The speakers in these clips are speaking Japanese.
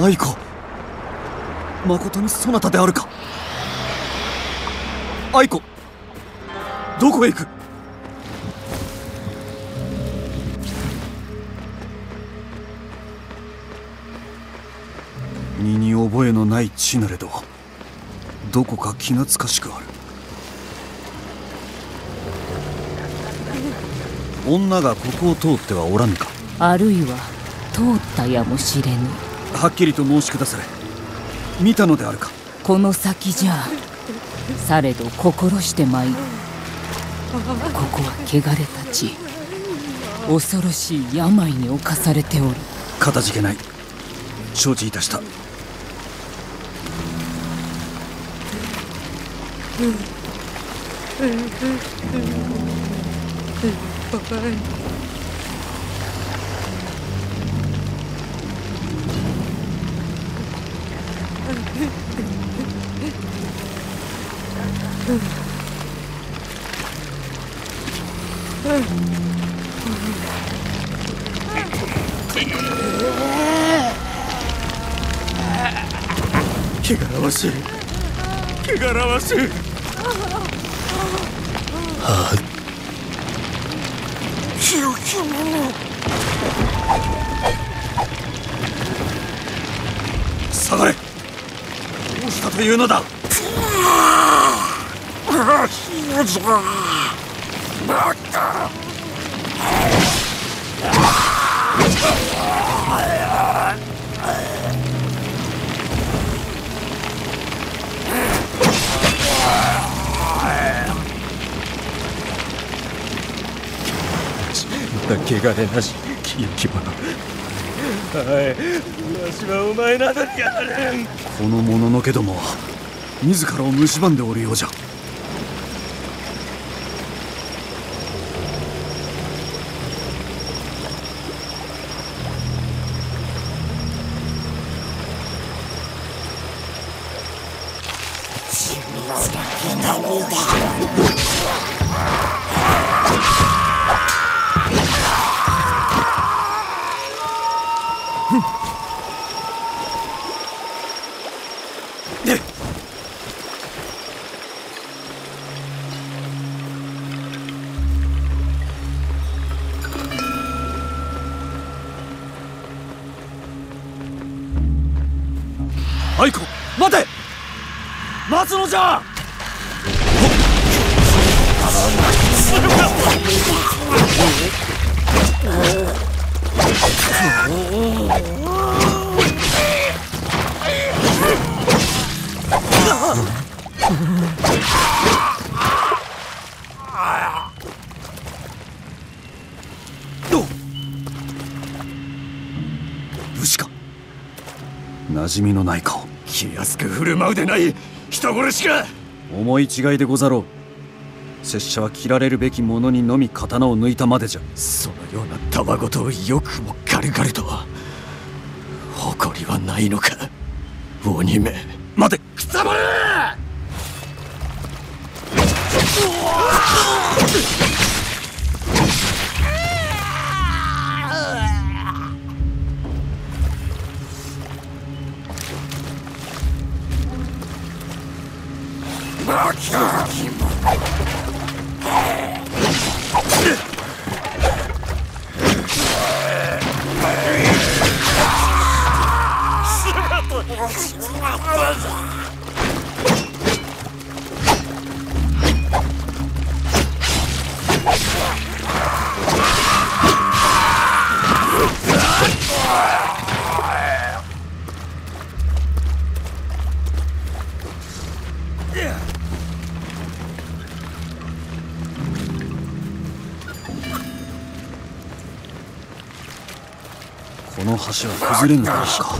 愛子、まことにそなたであるか。愛子、どこへ行く。身に覚えのない地なれど、どこか気懐かしくある。女がここを通ってはおらぬか。 あるいは通ったやもしれぬ。 はっきりと申し下され。見たのであるか。 この先じゃ。されど心してまいる。ここは汚れた地。恐ろしい病に侵されておる。 かたじけない。承知いたした。汚らわしい、汚らわしい。はあ、清き者。下がれ。どうしたというのだ。汚れなし清き者。はい、わしはお前などにやれん。この者のけども自らを蝕んでおるようじゃ。愛子、待て。待つのじゃ。武士か。馴染みのない顔。気安く振る舞うでない。人殺しか。思い違いでござろう。拙者は切られるべき者にのみ刀を抜いたまでじゃ。そのようなたわごとをよくも軽々と。誇りはないのか鬼め。待て、くさばれ。この橋は崩れぬだろうか。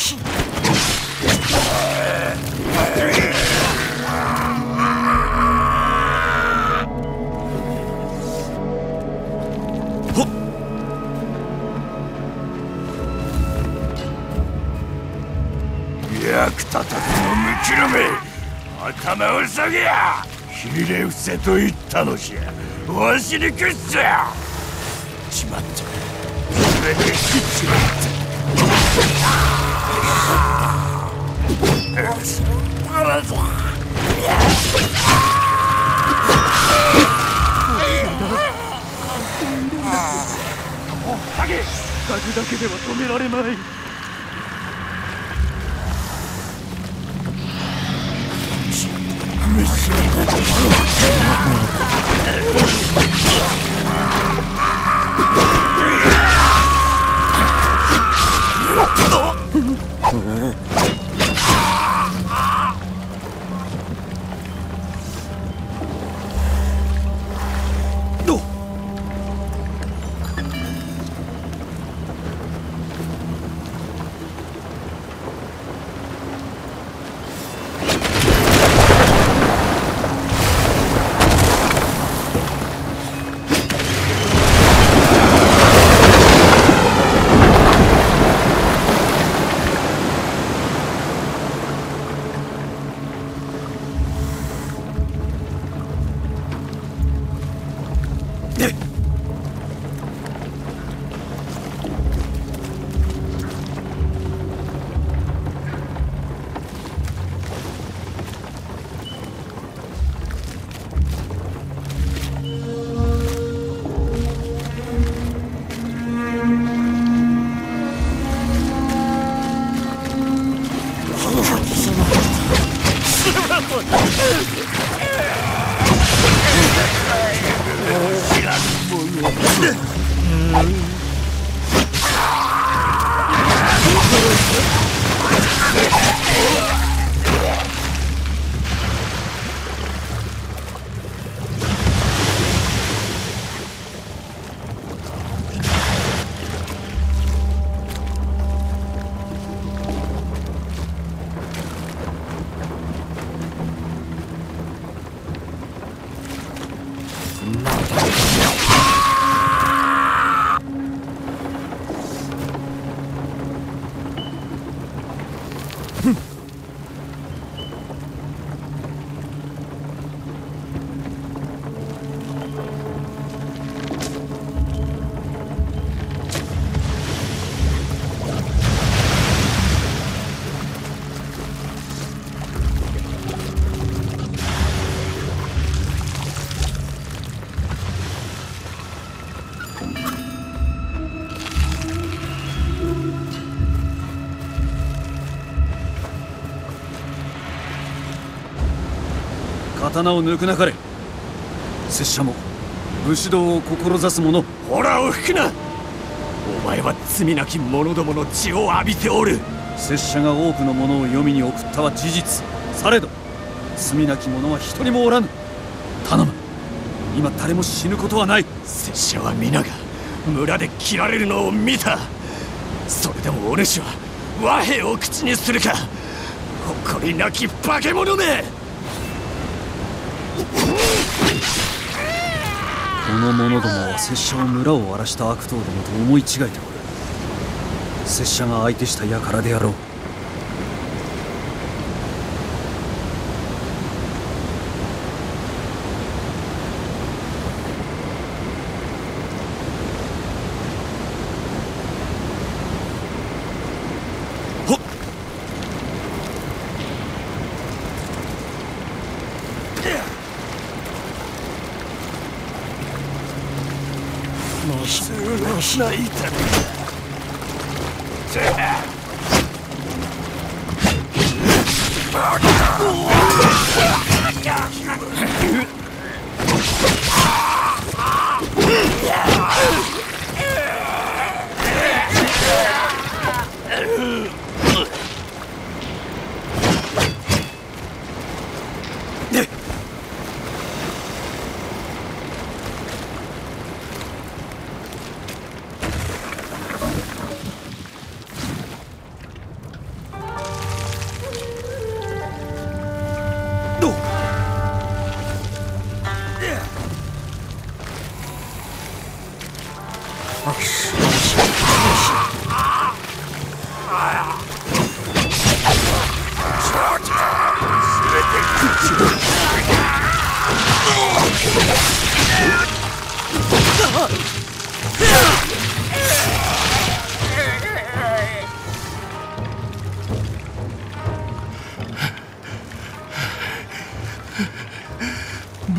ほっ。役立たずのむきろめ。頭を下げや。ひれ伏せと言ったのじゃ。わしに屈せや。しまった。全て切っちまった。 風だけでは止められまい。刀を抜くなかれ。拙者も武士道を志す者。 ほらを吹くな。お前は罪なき者どもの血を浴びておる。 拙者が多くの者を黄泉に送ったは事実。されど罪なき者は一人もおらぬ。頼む、今誰も死ぬことはない。 拙者は皆が村で切られるのを見た。それでもお主は和平を口にするか。誇りなき化け物め。 この者どもは拙者を村を荒らした悪党どもと思い違えておる。拙者が相手した輩であろう。 泣いたね。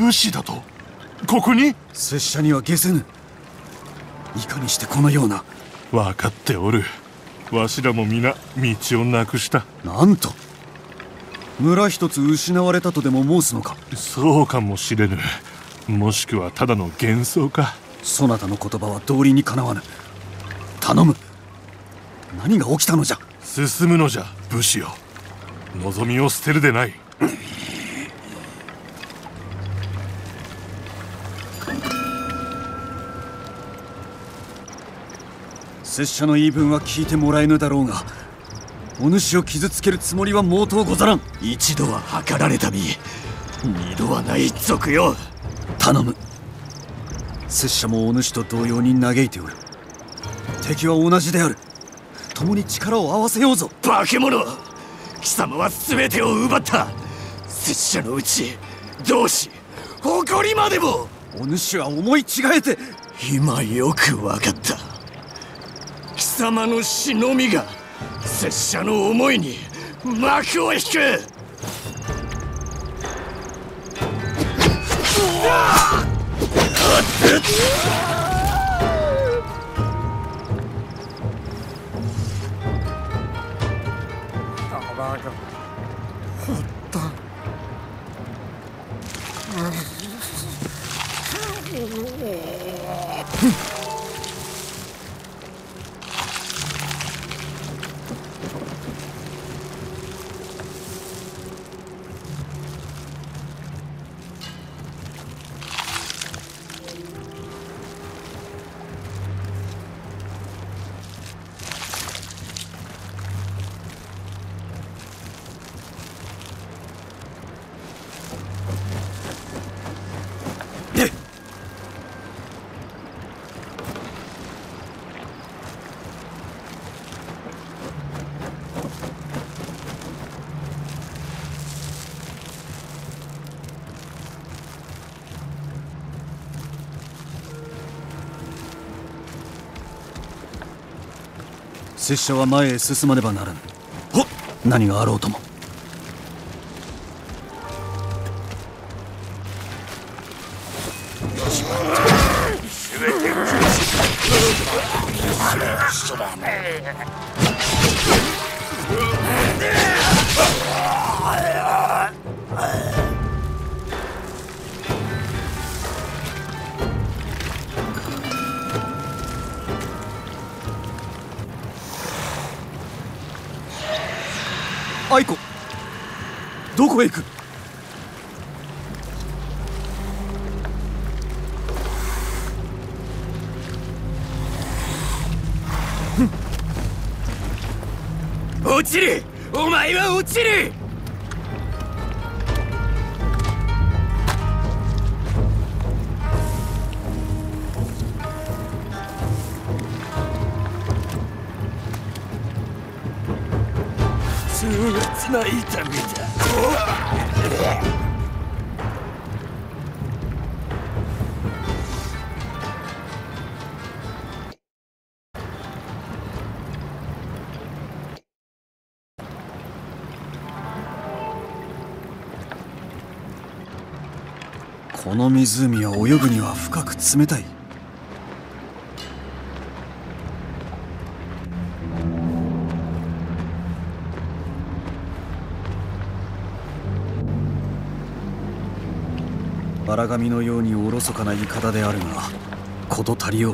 武士だとここに？ 拙者には解せぬ。いかにしてこのような。 分かっておる。わしらも皆道をなくした。 なんと村一つ失われたとでも申すのか。 そうかもしれぬ。もしくはただの幻想か。 そなたの言葉は道理にかなわぬ。頼む。何が起きたのじゃ。 進むのじゃ武士よ。望みを捨てるでない。 拙者の言い分は聞いてもらえぬだろうが、お主を傷つけるつもりは毛頭ござらん。 一度は計られた身、二度はない賊よ。 頼む。拙者もお主と同様に嘆いておる。敵は同じである。共に力を合わせようぞ。 化け物、貴様は全てを奪った。拙者のうち、同志、誇りまでも。 お主は思い違えて。 今よく分かった。貴様の死のみが拙者の思いに幕を引く。 拙者は前へ進まねばならぬ。ほっ、何があろうとも。愛子、どこへ行く。 落ちる。お前は落ちる。痛烈な痛みだ。 この湖は泳ぐには深く冷たい。荒神のようにおろそかな輩であるが、事足りよう。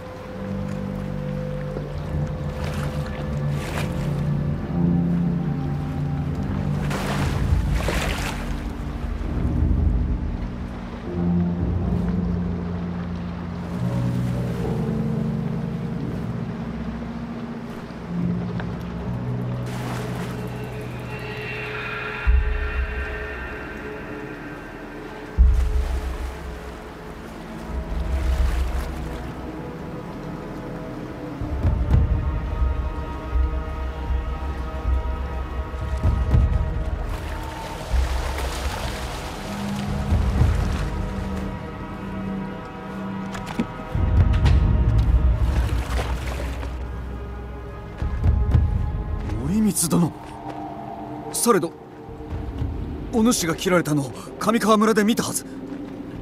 森光殿、されどお主が切られたのを上川村で見たはず。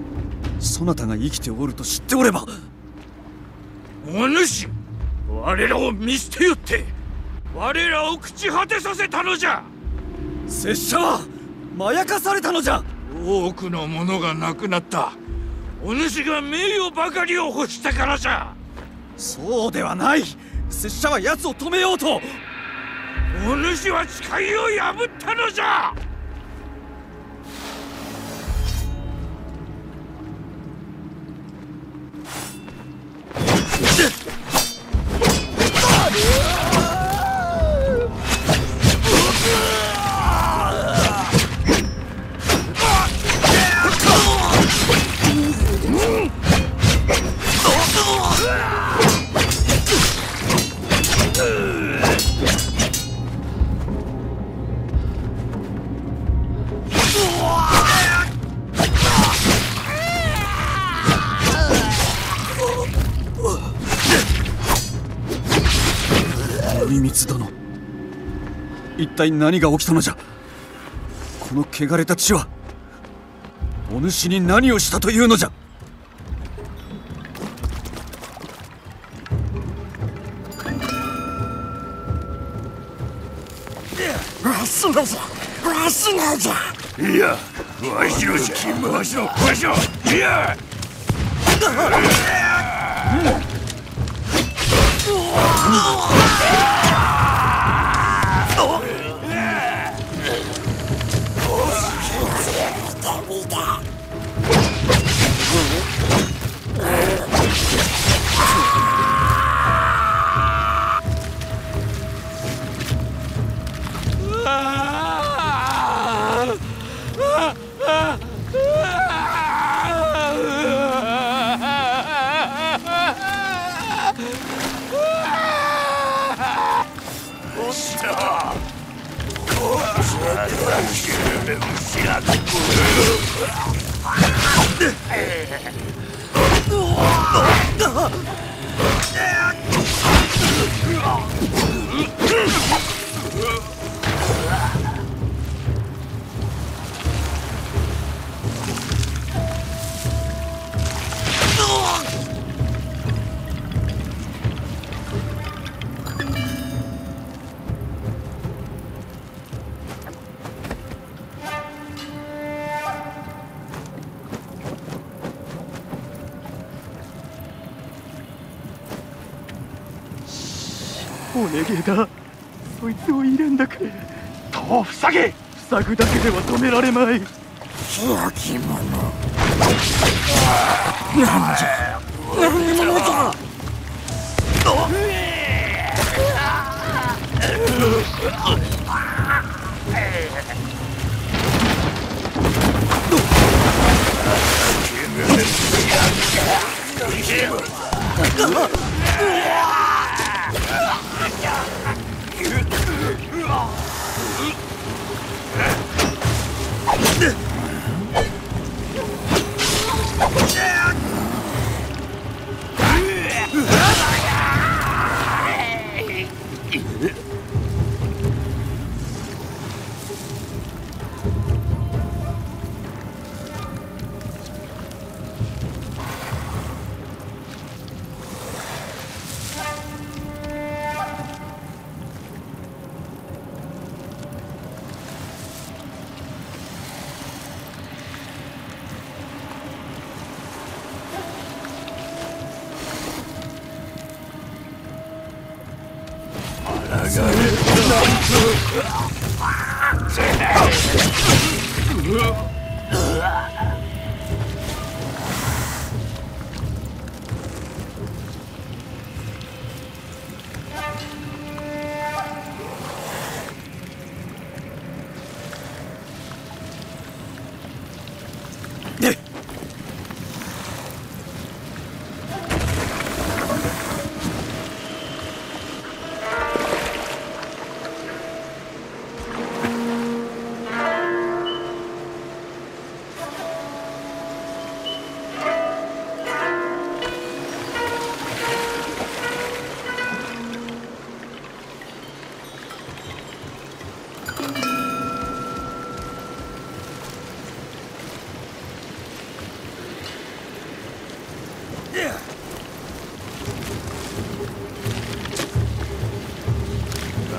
そなたが生きておると知っておれば。 お主、我らを見捨てよって我らを朽ち果てさせたのじゃ。 拙者はまやかされたのじゃ。 多くのものがなくなった。お主が名誉ばかりを欲したからじゃ。 そうではない。拙者は奴を止めようと。 お主は誓いを破ったのじゃ。 頼光殿、一体何が起きたのじゃ。この汚れた血はお主に何をしたというのじゃ。 わしのじゃ、わしのじゃ。いや、わしのじゃ、わしの、わしの、いや。 お願いだ、そいつを入れんだくれ。戸を塞げ。塞ぐだけでは止められまい。 強き者。なんじゃ、何者じゃ。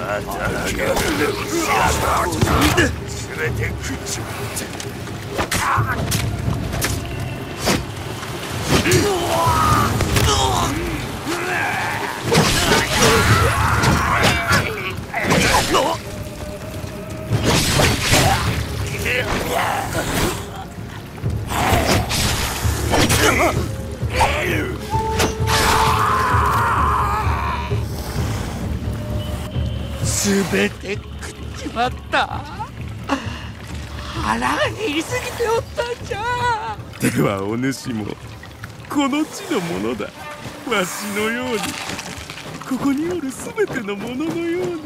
全て食っちまって。全て食っちまった。腹が減りすぎておったんじゃ。 ではお主もこの地のものだ。わしのようにここにおるすべてのもののように。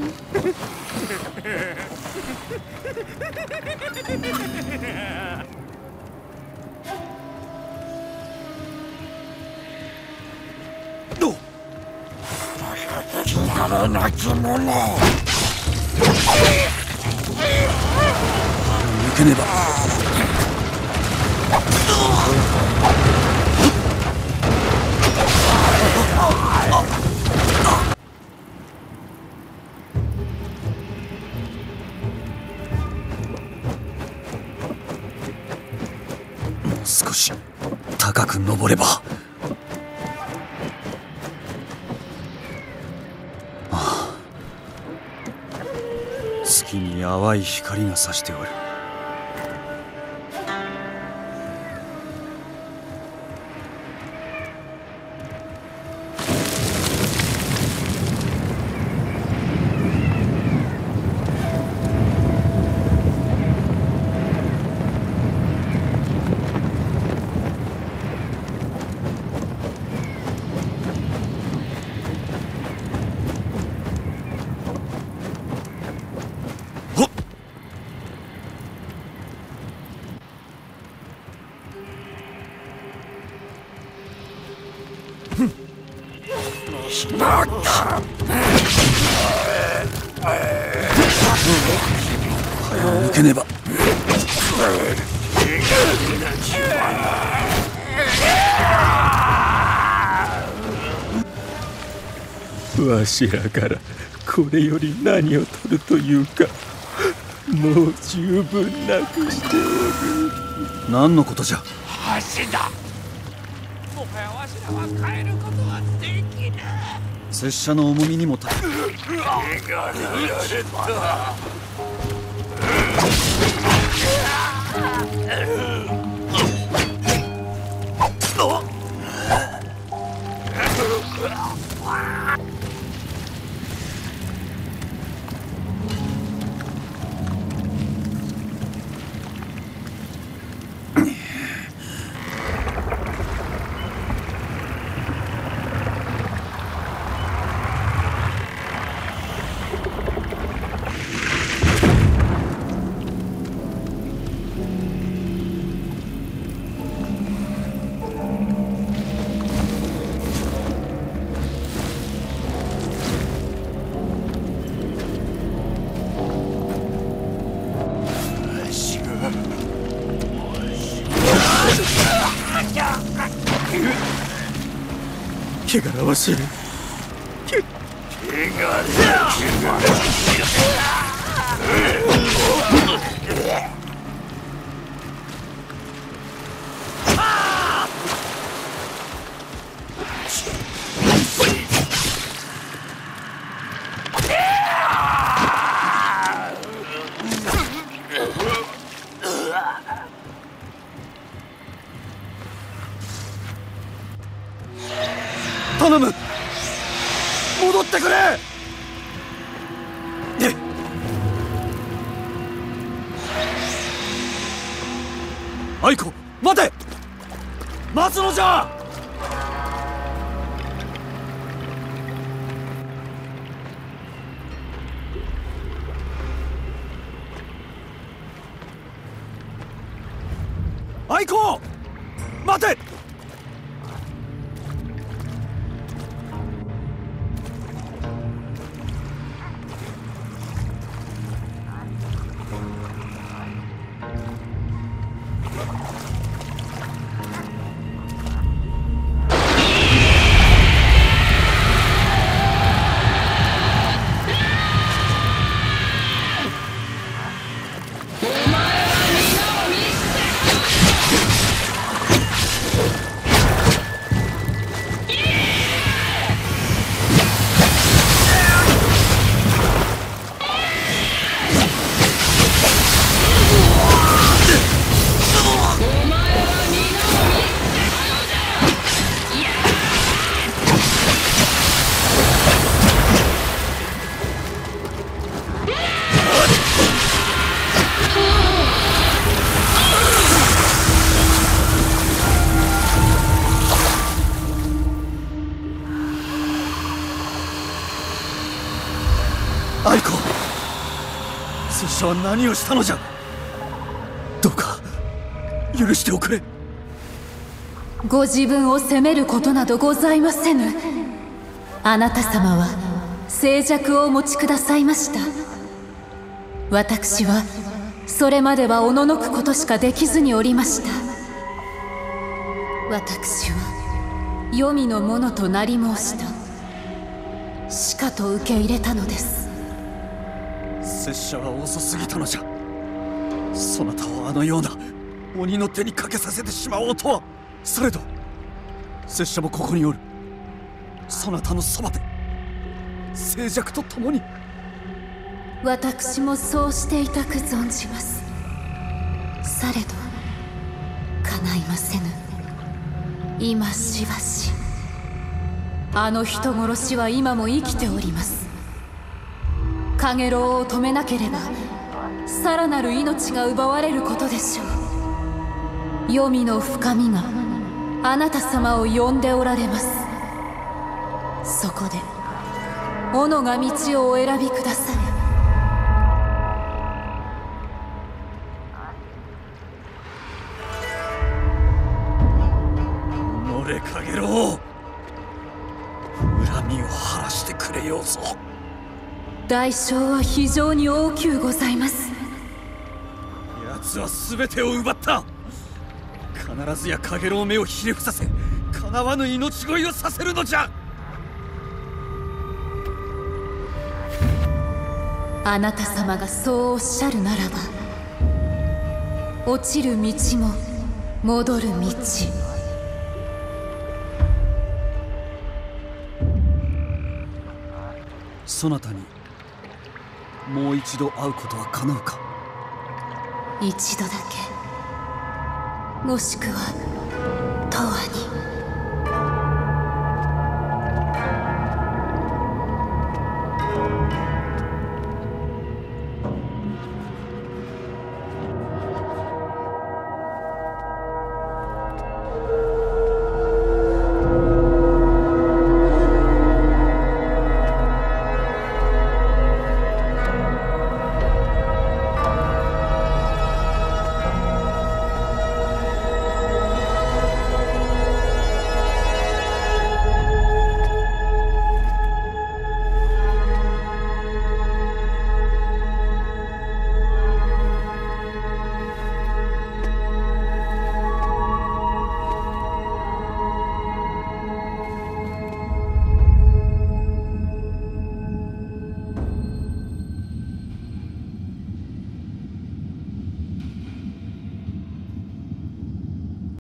汚なき者。抜けねば。もう少し高く登れば。月に淡い光が差しておる。抜けねば。 わしらからこれより何を取るというか、もう十分なくしておる。 何のことじゃ。 橋だ。もはやわしらは帰ることはできぬ。 拙者の重みにもた。 手がられた。 汚らわしい。 頼む、戻ってくれ。愛子、待て。待つのじゃ。愛子、待て。 愛子、拙者は何をしたのじゃ。どうか許しておくれ。 ご自分を責めることなどございませぬ。あなた様は静寂をお持ちくださいました。私はそれまではおののくことしかできずにおりました。私は黄泉のものとなり申した。しかと受け入れたのです。 拙者は遅すぎたのじゃ。そなたをあのような鬼の手にかけさせてしまおうとは。されど拙者もここにおる。そなたのそばで静寂と共に。 私もそうしていたく存じます。されど叶いませぬ。今しばしあの人殺しは今も生きております。カゲロウを止めなければさらなる命が奪われることでしょう。黄泉の深みがあなた様を呼んでおられます。そこで斧が道をお選びください。 カゲロウ、恨みを晴らしてくれようぞ。 代償は非常に大きゅうございます。 奴は全てを奪った。必ずやカゲロウ目をひれ伏させ、叶わぬ命乞いをさせるのじゃ。 あなた様がそうおっしゃるならば、落ちる道も戻る道。 そなたにもう一度会うことは叶うか。 一度だけ、もしくは